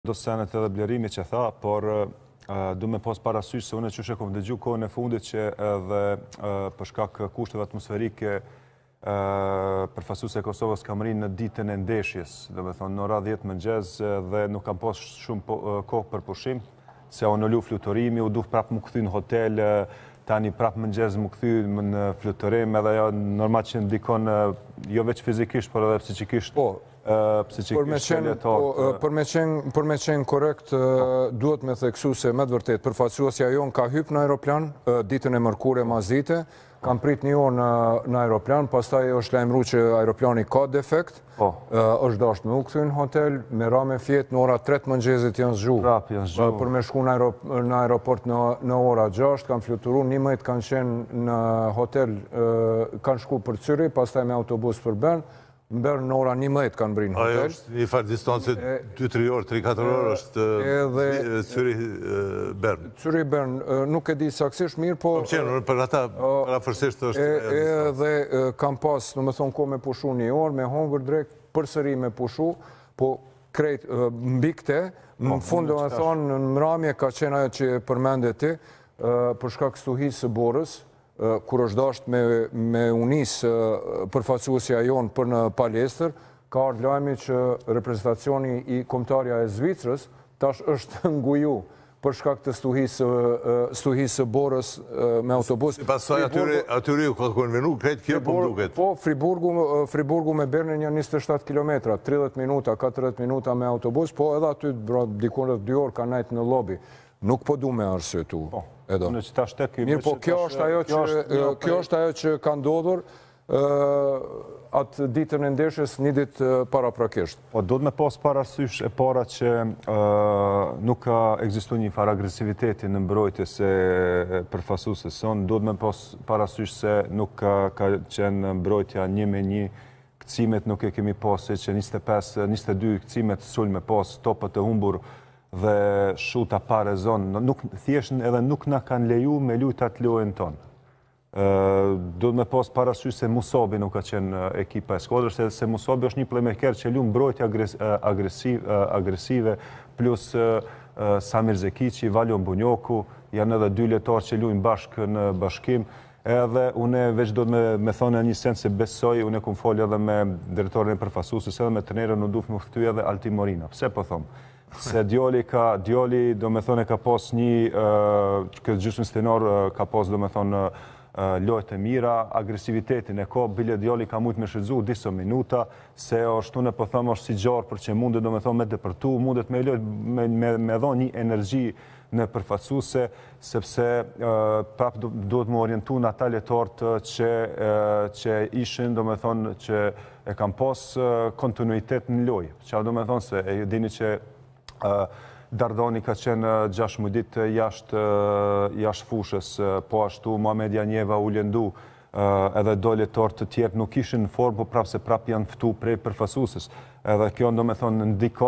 do senet edhe Blerimi që tha, por du me pas parasysh se unë që shekom dëgju kohën e fundit që edhe për shkak kushteve atmosferike përfaqësuesi e Kosovës kam rinë në ditën e ndeshjes, do me thonë në ora 10 mëngjes dhe nuk kam pas shumë kohë për pushim, se o në lu fluturimi, u duh prapë më këthy në hotel, tani prapë mëngjes më këthy në fluturim, edhe normal që ndikon jo veç fizikisht, por edhe psikikisht. Për me qenë korekt, duhet me theksu se me të vërtet, përfaqësuesja jonë ka hyp në aeroplan, ditën e mërkure mas dite, kam prit një orë në aeroplan, pastaj është lajmëruar që aeroplani ka defekt, është dashur me u kthy në hotel, me ra me fjet në ora 3 mëngjesit janë zgjuar. Për me shku në aeroport në ora 6, kanë fluturuar, 11 kanë qenë në hotel, kanë shku për Cyri, pastaj me autobus për Bern. Në Bern në ora 11 kanë brinë hotel. Ajo është një farë distancë 2-3 orë, 3-4 orë është Cyri-Bern. Cyri-Bern, nuk e di saksisht mirë, po... Për ata, parafërsisht është... Edhe kam pas, në me thonë, ko me pushu një orë, me hongër drejt, përsëri me pushu, po krejt mbikte, në fund, me thonë, në mramje ka qenë ajo që përmende ti, për shkak stuhisë së borës, kur është dasht me unis përfaqësuesja jonë për në palestër, ka ardhur lajmi që reprezentacioni i kombëtarja e Zvicrës tash është nguju për shkak të stuhisë së borës me autobus. Pastaj atyre u ka konvenu, krejt kjo po duket. Po, Friburgu me Bernin janë 27 km, 30 minuta, 40 minuta me autobus, po edhe aty dikun rreth 2 orë ka nejt në lobi. Nuk po du me arsyetu. Mirë, po kjo është ajo që ka ndodhur atë ditën e ndeshjes një ditë paraprakisht. Po, do të me pas parasysh e para që nuk ka ekzistu një farë agresiviteti në mbrojtjes e përfaqësueses sonë, do të me pas parasysh se nuk ka qenë mbrojtja 1-1, kcimet nuk e kemi pas, se që 25-22 kcimet sulme pas, topët e humbur dhe shuta pare zonë, thjesht edhe nuk na kanë leju me lujt atë lojën tonë. Do të me pas parasysh se Musabi nuk ka qenë ekipa e skuadrës, se Musabi është një playmaker që lu mbrojtje agresive, plus Samir Zekici, Valion Bunjoku, janë edhe 2 lojtarë që luajnë bashkë në bashkim, edhe une veç do të me thonë një sens se besoj, une kom folja edhe me drejtorin e përfaqësueses, edhe me trenerin në duft më fty edhe Altin Morina. Pse po thomë? Se djali do me thonë e ka pas një, këtë gjysmë stenar ka pas do me thonë lojt e mira, agresivitetin e ka, bile djali ka mujt me shëdzu disa minuta, se është unë po thëmë është si gjarë për që mundet do me thonë me depërtu, mundet me lojt me dhonë një energji në përfaqësuese, sepse prap do të më orientu në ata lojtarët që ishin do me thonë që e kam pas kontinuitet në lojë. Që do me thonë se e dini që Dardani ka qenë 6 mujdit jashtë fushës, po ashtu Mohamed Janjeva u lëndu, edhe do lojtarë të tjerë nuk ishin në formë, po prapë se prapë janë ftu prej përfaqësueses. Edhe kjo do me thonë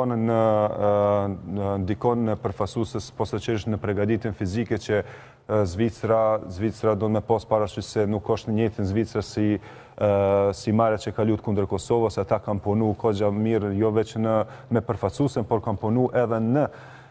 ndikon në përfaqësueses, posaçërisht në përgatitjen fizike që Zvicra do me pas parasysh se nuk është në njëjtën Zvicrë si Marja që ka luajtur kundër Kosovës, ata kanë punu kogja mirë, jo veç me përfaqësuesen, por kanë punu edhe në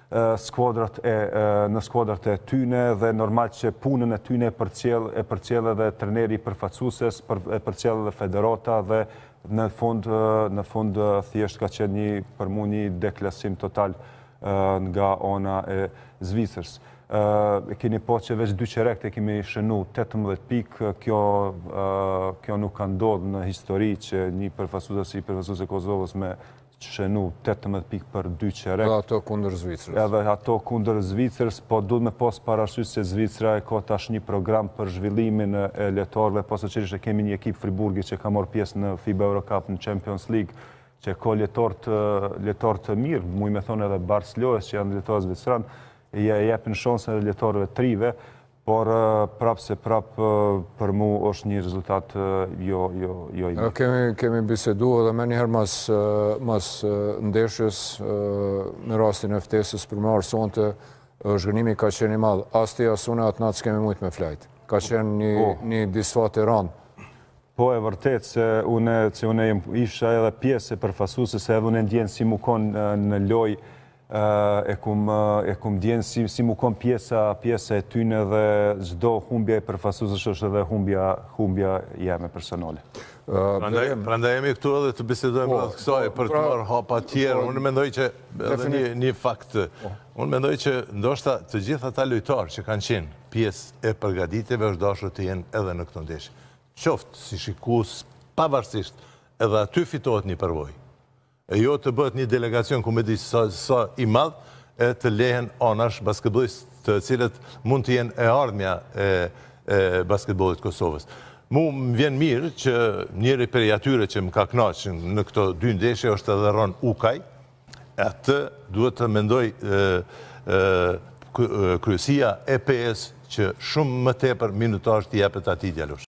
skuadrat e tyne dhe normal që punën e tyne e përcjell edhe treneri përfaqësueses, e përcjell edhe federata dhe në fund thjesht ka qenë për mu një deklasim total nga ona e Zvicrës. Keni po që veç 2 qerek të kemi shënu 18 pikë, kjo nuk ka ndodhë në histori që një përfaqësues e Kosovës me shënu 18 pikë për 2 qerek. Edhe ato kundër Zvicrës. Edhe ato kundër Zvicrës, po duhet me pas parasysh se Zvicra e ka tash një program për zhvillimin e lojtarëve, posaçërisht e kemi një ekip Friburgi që ka marrë pjesë në FIBA Eurocup në Champions League, që ka lojtarë të mirë, muj me thonë edhe Barcelonës që janë lojtarë zvicran, jepin shansën edhe lojtarëve trive, por prapë se prapë për mu është një rezultat jo i mirë. Kemi bisedu edhe me njëherë mas ndeshjes në rastin e ftesës për me arsonte, zhgënimi ka qenë i madhë. Asti asune atë natë s'kemi mujtë me flajtë. Ka qenë një disfat e ranë. Po e vërtet se une isha edhe pjesë e përfaqësueses, edhe une ndjenë si mu konë në lojë e kum djenë si mu kom pjesa e tyne dhe çdo humbja e përfaqësuessh është edhe humbja jeme personale. Prandaj jemi këtu edhe të bisedojmë rreth kësaj për të marrë hapa tjerë. Unë mendoj që edhe një fakt. Unë mendoj që ndoshta të gjithë ata lojtarë që kanë qenë pjesë e përgatitjeve është dashur të jenë edhe në këtë ndeshje. Qoftë si shikues, pavarësisht, edhe aty fitohet një përvojë. E jo të bëhet një delegacion ku me di sa i madh e të lehen anash basketbollistë të cilët mund të jenë e ardhmja e basketbollit të Kosovës. Mu më vjen mirë që njëri prej atyre që më ka kënaqur në këto dy ndeshje është edhe Ron Ukaj. Atë duhet të mendoj kryesia e PS që shumë më tepër minutazh t'i japet atij djalosh.